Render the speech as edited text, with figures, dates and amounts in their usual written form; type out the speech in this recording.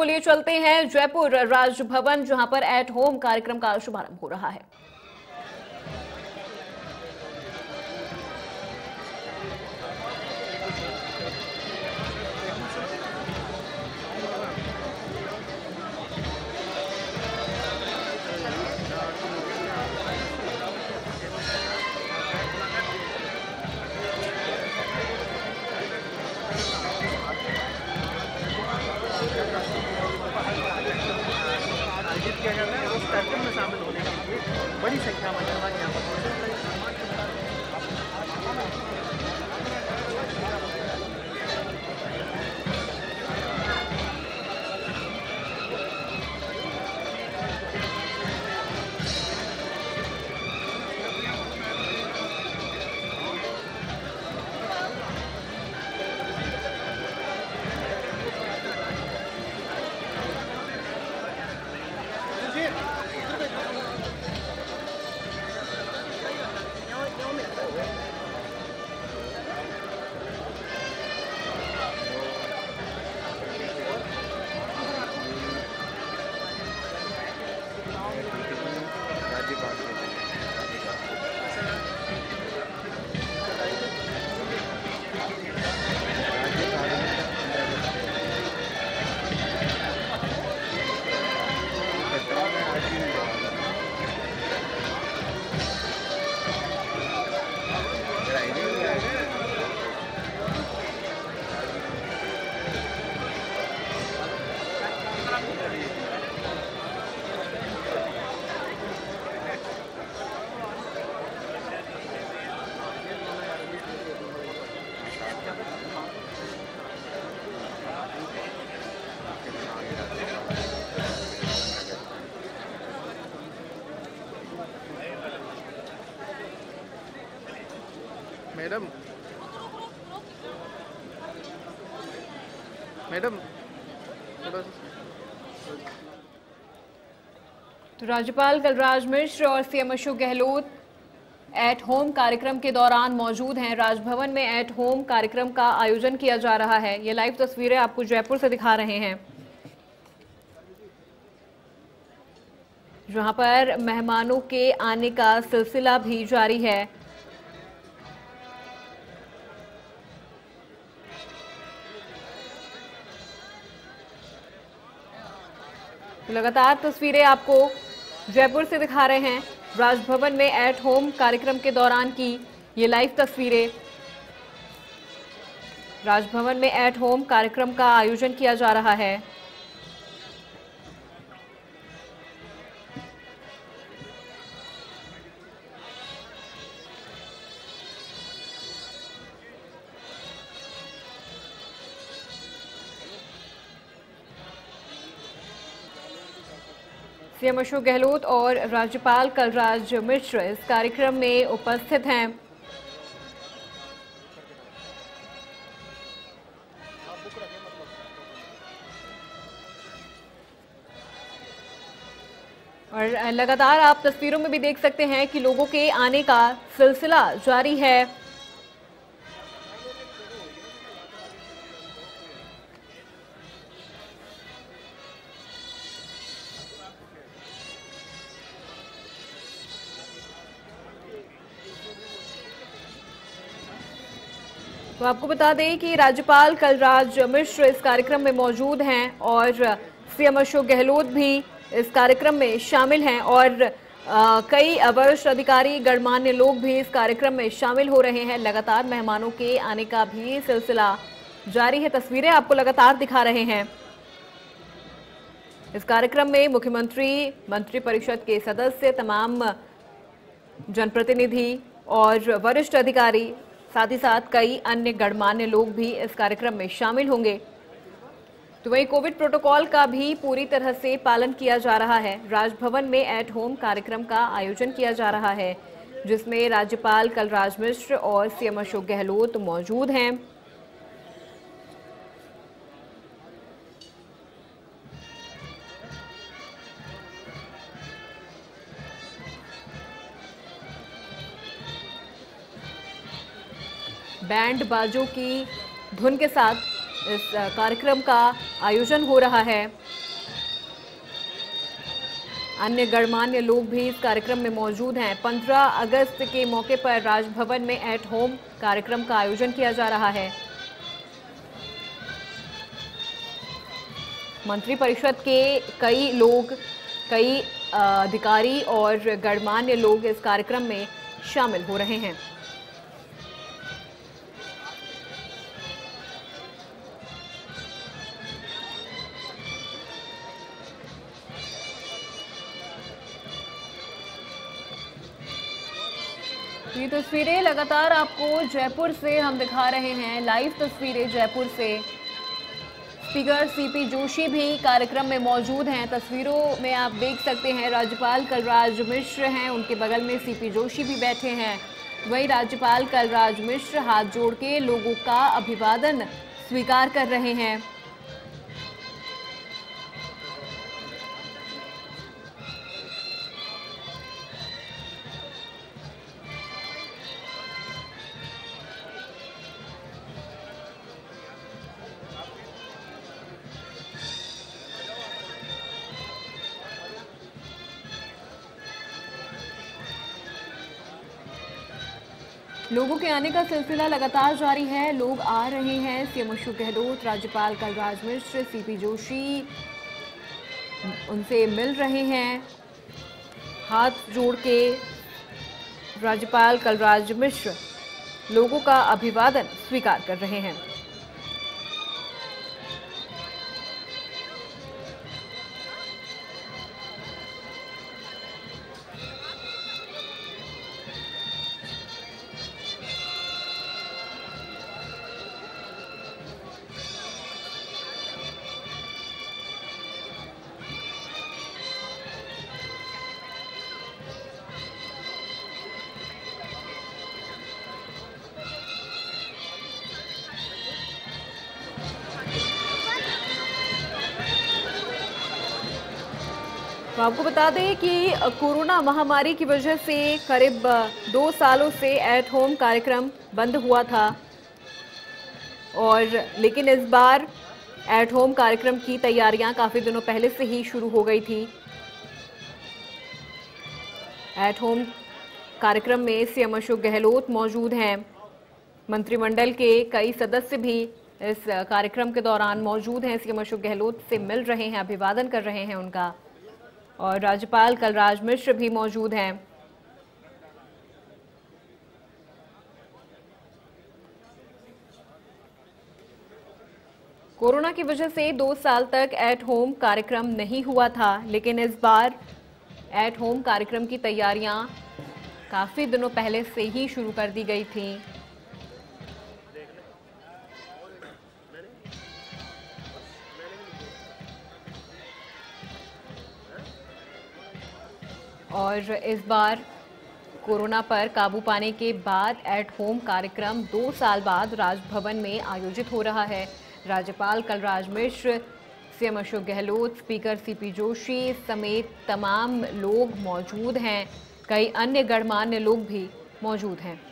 आपको लिए चलते हैं जयपुर राजभवन, जहां पर एट होम कार्यक्रम का शुभारंभ हो रहा है। किया जाता है उस कार्यक्रम में शामिल होने के लिए बड़ी संख्या में मेहमान यहाँ पर मैडम तो राज्यपाल कलराज मिश्र और CM Ashok Gehlot at home कार्यक्रम के दौरान मौजूद हैं। राजभवन में एट होम कार्यक्रम का आयोजन किया जा रहा है। ये लाइव तस्वीरें आपको जयपुर से दिखा रहे हैं, जहां पर मेहमानों के आने का सिलसिला भी जारी है। लगातार तस्वीरें आपको जयपुर से दिखा रहे हैं। राजभवन में एट होम कार्यक्रम के दौरान की ये लाइव तस्वीरें। राजभवन में एट होम कार्यक्रम का आयोजन किया जा रहा है। सीएम अशोक गहलोत और राज्यपाल कलराज मिश्र इस कार्यक्रम में उपस्थित हैं। और लगातार आप तस्वीरों में भी देख सकते हैं कि लोगों के आने का सिलसिला जारी है। तो आपको बता दें कि राज्यपाल कलराज मिश्र इस कार्यक्रम में मौजूद हैं और सीएम अशोक गहलोत भी इस कार्यक्रम में शामिल हैं और कई वरिष्ठ अधिकारी गणमान्य लोग भी इस कार्यक्रम में शामिल हो रहे हैं। लगातार मेहमानों के आने का भी सिलसिला जारी है। तस्वीरें आपको लगातार दिखा रहे हैं। इस कार्यक्रम में मुख्यमंत्री, मंत्रिपरिषद के सदस्य, तमाम जनप्रतिनिधि और वरिष्ठ अधिकारी, साथ ही साथ कई अन्य गणमान्य लोग भी इस कार्यक्रम में शामिल होंगे। तो वहीं कोविड प्रोटोकॉल का भी पूरी तरह से पालन किया जा रहा है। राजभवन में एट होम कार्यक्रम का आयोजन किया जा रहा है, जिसमें राज्यपाल कलराज मिश्र और सीएम अशोक गहलोत मौजूद हैं। बैंड बाजों की धुन के साथ इस कार्यक्रम का आयोजन हो रहा है। अन्य गणमान्य लोग भी इस कार्यक्रम में मौजूद हैं। 15 अगस्त के मौके पर राजभवन में एट होम कार्यक्रम का आयोजन किया जा रहा है। मंत्रिपरिषद के कई अधिकारी और गणमान्य लोग इस कार्यक्रम में शामिल हो रहे हैं। ये तस्वीरें लगातार आपको जयपुर से हम दिखा रहे हैं, लाइव तस्वीरें जयपुर से। स्पीकर सीपी जोशी भी कार्यक्रम में मौजूद हैं। तस्वीरों में आप देख सकते हैं राज्यपाल कलराज मिश्र हैं, उनके बगल में सीपी जोशी भी बैठे हैं। वहीं राज्यपाल कलराज मिश्र हाथ जोड़ के लोगों का अभिवादन स्वीकार कर रहे हैं। लोगों के आने का सिलसिला लगातार जारी है, लोग आ रहे हैं। सीएम अशोक गहलोत, राज्यपाल कलराज मिश्र, सीपी जोशी उनसे मिल रहे हैं। हाथ जोड़ के राज्यपाल कलराज मिश्र लोगों का अभिवादन स्वीकार कर रहे हैं। तो आपको बता दें कि कोरोना महामारी की वजह से करीब 2 सालों से एट होम कार्यक्रम बंद हुआ था, और लेकिन इस बार एट होम कार्यक्रम की तैयारियां काफ़ी दिनों पहले से ही शुरू हो गई थी। एट होम कार्यक्रम में सीएम अशोक गहलोत मौजूद हैं। मंत्रिमंडल के कई सदस्य भी इस कार्यक्रम के दौरान मौजूद हैं। सीएम अशोक गहलोत से मिल रहे हैं, अभिवादन कर रहे हैं उनका, और राज्यपाल कलराज मिश्र भी मौजूद हैं। कोरोना की वजह से 2 साल तक एट होम कार्यक्रम नहीं हुआ था, लेकिन इस बार एट होम कार्यक्रम की तैयारियां काफी दिनों पहले से ही शुरू कर दी गई थी। और इस बार कोरोना पर काबू पाने के बाद एट होम कार्यक्रम 2 साल बाद राजभवन में आयोजित हो रहा है। राज्यपाल Kalraj Mishra, CM Ashok Gehlot, speaker CP Joshi समेत तमाम लोग मौजूद हैं। कई अन्य गणमान्य लोग भी मौजूद हैं।